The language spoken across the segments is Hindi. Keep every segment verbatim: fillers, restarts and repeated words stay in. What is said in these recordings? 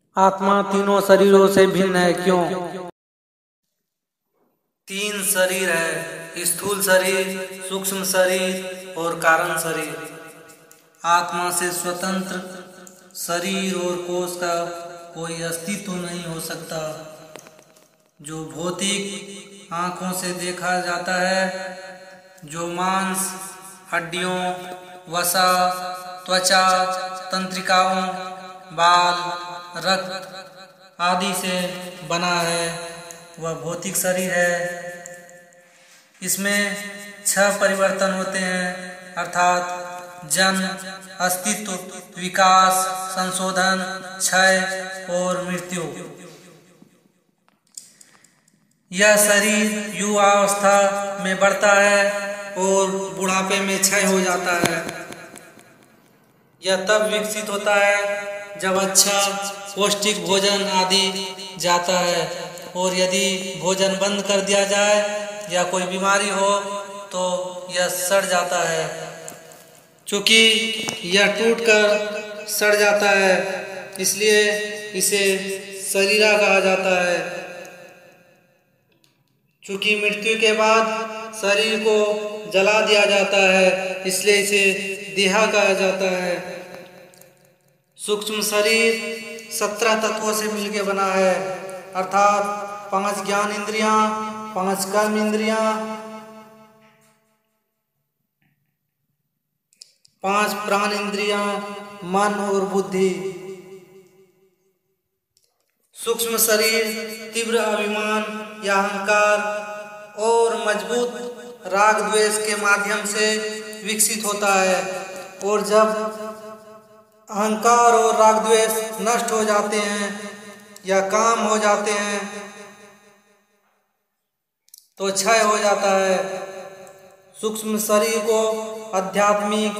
आत्मा तीनों शरीरों से भिन्न है, क्यों? तीन शरीर है, स्थूल शरीर, सूक्ष्म शरीर और कारण शरीर। आत्मा से स्वतंत्र शरीर और कोश का कोई अस्तित्व नहीं हो सकता। जो भौतिक आंखों से देखा जाता है, जो मांस, हड्डियों, वसा, त्वचा, तंत्रिकाओं, बाल, रक्त आदि से बना है, वह भौतिक शरीर है। इसमें छह परिवर्तन होते हैं, अर्थात जन्म, अस्तित्व, विकास, संशोधन, क्षय और मृत्यु। यह शरीर युवावस्था में बढ़ता है और बुढ़ापे में क्षय हो जाता है। यह तब विकसित होता है जब अच्छा पौष्टिक भोजन आदि जाता है, और यदि भोजन बंद कर दिया जाए या कोई बीमारी हो तो यह सड़ जाता है। चूँकि यह टूटकर सड़ जाता है, इसलिए इसे शरीरा कहा जाता है। चूँकि मृत्यु के बाद शरीर को जला दिया जाता है, इसलिए इसे देहा कहा जाता है। सूक्ष्म शरीर सत्रह तत्वों से मिलकर बना है, अर्थात पांच ज्ञान इंद्रियां, पांच कर्म इंद्रियां, पांच प्राण इंद्रियां, मन और बुद्धि। सूक्ष्म शरीर तीव्र अभिमान या अहंकार और मजबूत राग द्वेष के माध्यम से विकसित होता है, और जब अहंकार और राग द्वेष नष्ट हो जाते हैं या काम हो जाते हैं तो क्षय हो जाता है। सूक्ष्म शरीर को आध्यात्मिक,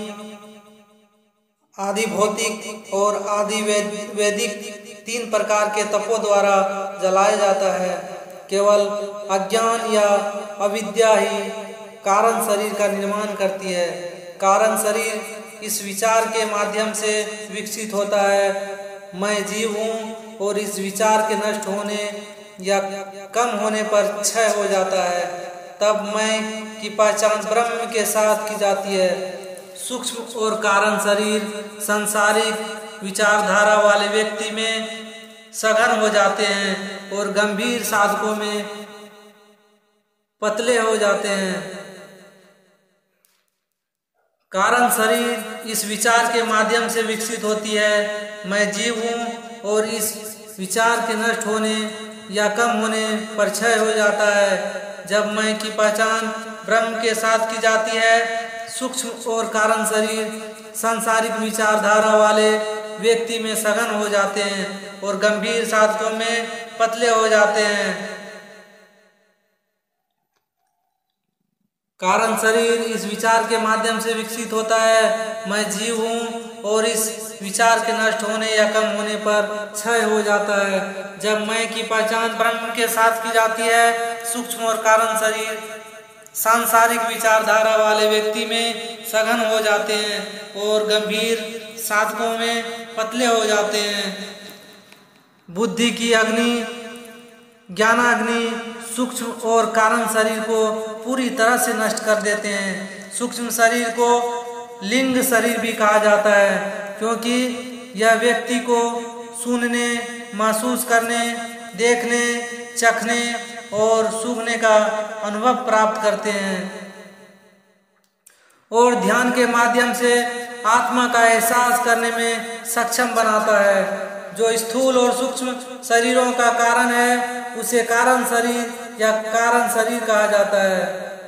आदि भौतिक और आदि वैदिक तीन प्रकार के तपों द्वारा जलाया जाता है। केवल अज्ञान या अविद्या ही कारण शरीर का निर्माण करती है। कारण शरीर इस विचार के माध्यम से विकसित होता है, मैं जीव हूँ, और इस विचार के नष्ट होने या कम होने पर क्षय हो जाता है। तब मैं की पहचान ब्रह्म के साथ की जाती है। सूक्ष्म और कारण शरीर सांसारिक विचारधारा वाले व्यक्ति में सघन हो जाते हैं और गंभीर साधकों में पतले हो जाते हैं। कारण शरीर इस विचार के माध्यम से विकसित होती है, मैं जीव हूँ, और इस विचार के नष्ट होने या कम होने पर क्षय हो जाता है। जब मैं की पहचान ब्रह्म के साथ की जाती है, सूक्ष्म और कारण शरीर सांसारिक विचारधारा वाले व्यक्ति में सघन हो जाते हैं और गंभीर साधकों में पतले हो जाते हैं। कारण शरीर इस विचार के माध्यम से विकसित होता है, मैं जीव हूँ, और इस विचार के नष्ट होने या कम होने पर क्षय हो जाता है। जब मैं की पहचान ब्रह्म के साथ की जाती है, सूक्ष्म और कारण शरीर सांसारिक विचारधारा वाले व्यक्ति में सघन हो जाते हैं और गंभीर साधकों में पतले हो जाते हैं। बुद्धि की अग्नि, ज्ञानाग्नि सूक्ष्म और कारण शरीर को पूरी तरह से नष्ट कर देते हैं। सूक्ष्म शरीर को लिंग शरीर भी कहा जाता है, क्योंकि यह व्यक्ति को सुनने, महसूस करने, देखने, चखने और सूंघने का अनुभव प्राप्त करते हैं, और ध्यान के माध्यम से आत्मा का एहसास करने में सक्षम बनाता है। जो स्थूल और सूक्ष्म शरीरों का कारण है, उसे कारण शरीर या कारण शरीर कहा जाता है।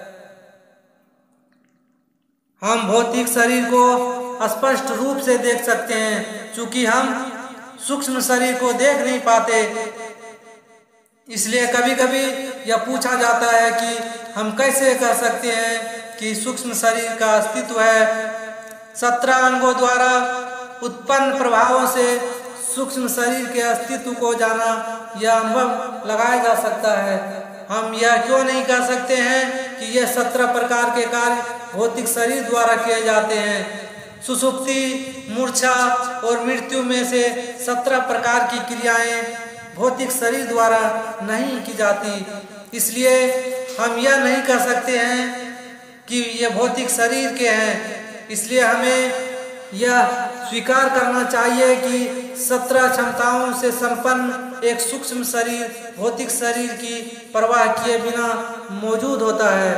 हम भौतिक शरीर को स्पष्ट रूप से देख सकते हैं, चूंकि हम सूक्ष्म शरीर को देख नहीं पाते। इसलिए कभी कभी यह पूछा जाता है कि हम कैसे कह सकते हैं कि सूक्ष्म शरीर का अस्तित्व है। सत्रह अंगों द्वारा उत्पन्न प्रभावों से सूक्ष्म शरीर के अस्तित्व को जाना या अनुभव लगाया जा सकता है। हम यह क्यों नहीं कह सकते हैं कि यह सत्रह प्रकार के कार्य भौतिक शरीर द्वारा किए जाते हैं, सुसुप्ति, मूर्छा और मृत्यु में से सत्रह प्रकार की क्रियाएं भौतिक शरीर द्वारा नहीं की जाती। इसलिए हम यह नहीं कह सकते हैं कि ये भौतिक शरीर के हैं। इसलिए हमें यह स्वीकार करना चाहिए कि सत्रह क्षमताओं से संपन्न एक सूक्ष्म शरीर भौतिक शरीर की परवाह किए बिना मौजूद होता है।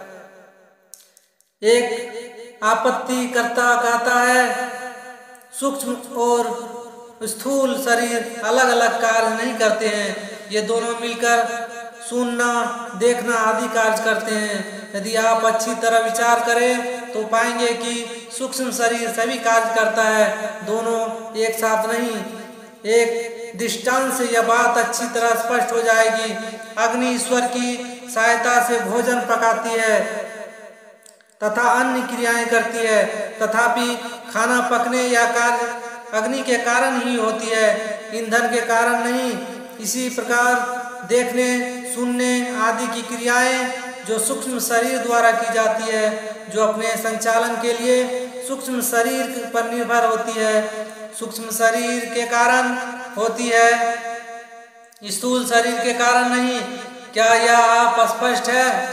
एक आपत्तिकर्ता कहता है सूक्ष्म और स्थूल शरीर अलग अलग कार्य नहीं करते हैं, ये दोनों मिलकर सुनना, देखना आदि कार्य करते हैं। यदि आप अच्छी तरह विचार करें तो पाएंगे कि सूक्ष्म शरीर सभी कार्य करता है, दोनों एक साथ नहीं। एक दृष्टांत से यह बात अच्छी तरह स्पष्ट हो जाएगी। अग्नि ईश्वर की सहायता से भोजन पकाती है तथा अन्य क्रियाएं करती है, तथापि खाना पकने या कार्य अग्नि के कारण ही होती है, ईंधन के कारण नहीं। इसी प्रकार देखने, सुनने आदि की क्रियाएं जो सूक्ष्म शरीर द्वारा की जाती है, जो अपने संचालन के लिए सूक्ष्म शरीर पर निर्भर होती है, सूक्ष्म शरीर के कारण होती है, स्थूल शरीर के कारण नहीं। क्या यह आप स्पष्ट है?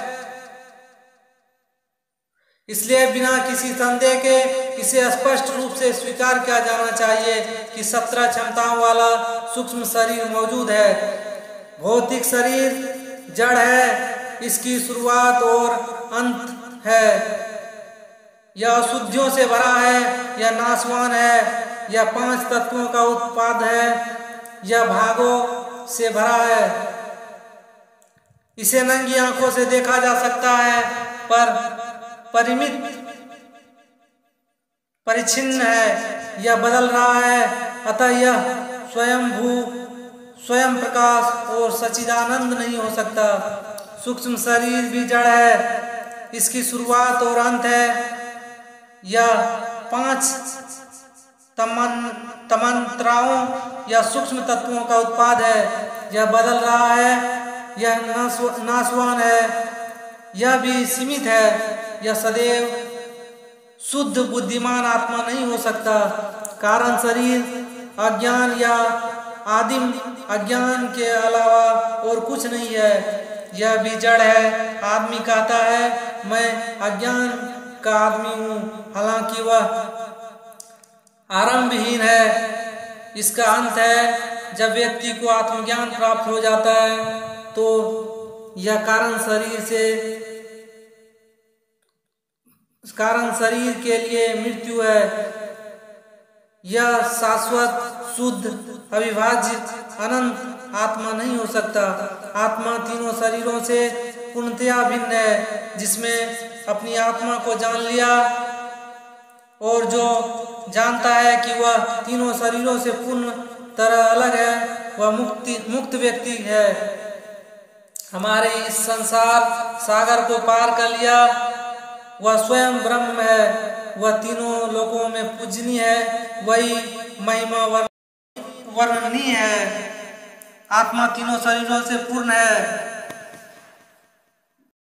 इसलिए बिना किसी संदेह के इसे स्पष्ट रूप से स्वीकार किया जाना चाहिए कि सत्रह क्षमताओं वाला सूक्ष्म शरीर मौजूद है। भौतिक शरीर जड़ है, इसकी शुरुआत और अंत है। यह अशुद्धियों से भरा है, यह नाशवान है, यह पांच तत्वों का उत्पाद है, यह भागों से भरा है। इसे नंगी आंखों से देखा जा सकता है, पर परिमित परिच्छिन्न है, यह बदल रहा है। अतः यह स्वयं भू, स्वयं प्रकाश और सच्चिदानंद नहीं हो सकता। सूक्ष्म शरीर भी जड़ है, इसकी शुरुआत और अंत है। यह पांच तमन तमंत्राओं या सूक्ष्म तत्वों का उत्पाद है, यह बदल रहा है, यह नाशवान है, यह भी सीमित है। यह सदैव शुद्ध बुद्धिमान आत्मा नहीं हो सकता। कारण शरीर अज्ञान या आदिम अज्ञान के अलावा और कुछ नहीं है, यह भी जड़ है। आदमी कहता है मैं अज्ञान का आदमी हूँ, हालांकि वह आरंभहीन है। इसका अंत है जब व्यक्ति को आत्मज्ञान प्राप्त हो जाता है तो यह कारण शरीर से कारण शरीर के लिए मृत्यु है। यह शाश्वत, शुद्ध, अविभाज्य, अनंत आत्मा नहीं हो सकता। आत्मा तीनों शरीरों से पूर्णतया भिन्न है। जिसमें अपनी आत्मा को जान लिया और जो जानता है कि वह तीनों शरीरों से पूर्ण तरह अलग है, वह मुक्ति मुक्त व्यक्ति है। हमारे इस संसार सागर को पार कर लिया, वह स्वयं ब्रह्म है। वह तीनों लोकों में पूजनीय है, वही महिमा वर्णनीय है। आत्मा तीनों शरीरों से पूर्ण है।